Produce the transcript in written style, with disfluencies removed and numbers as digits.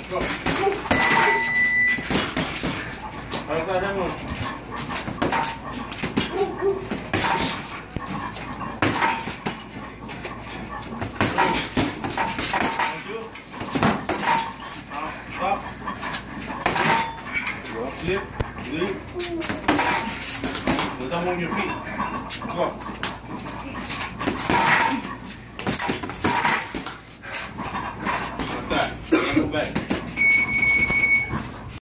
Go. Other side, that one. Stop. Slip. Leave. Put them on your feet. Go.